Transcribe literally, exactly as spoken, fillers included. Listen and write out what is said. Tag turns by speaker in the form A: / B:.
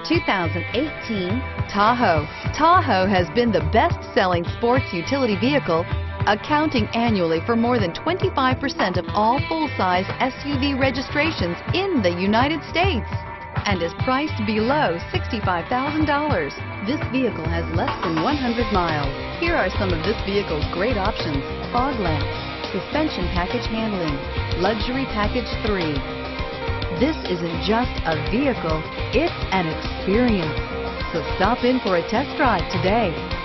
A: two thousand eighteen Tahoe. Tahoe has been the best-selling sports utility vehicle, accounting annually for more than twenty-five percent of all full-size S U V registrations in the United States, and is priced below sixty-five thousand dollars. This vehicle has less than one hundred miles. Here are some of this vehicle's great options: fog lamps, suspension package handling, luxury package three. This isn't just a vehicle, it's an experience. So stop in for a test drive today.